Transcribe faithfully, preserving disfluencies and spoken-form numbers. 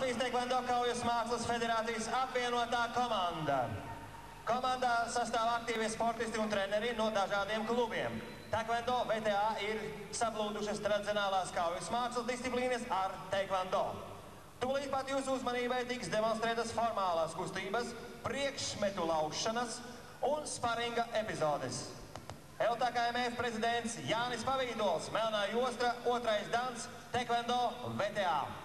Latvijas Taekwondo kaujas mākslas federācijas apvienotā komanda. Komandā sastāv aktīvie sportisti un treneri no dažādiem klubiem. Taekwondo V T A ir saplūdušas tradicionālās kaujas mākslas disciplīnas ar Taekwondo. Tūlīt pat jūsu uzmanībai tiks demonstrētas formālās kustības, priekšmetu laušanas un sparinga epizodes. L T K M F prezidents Jānis Pavīdols, melnā jostra, otrais dans, Taekwondo V T A.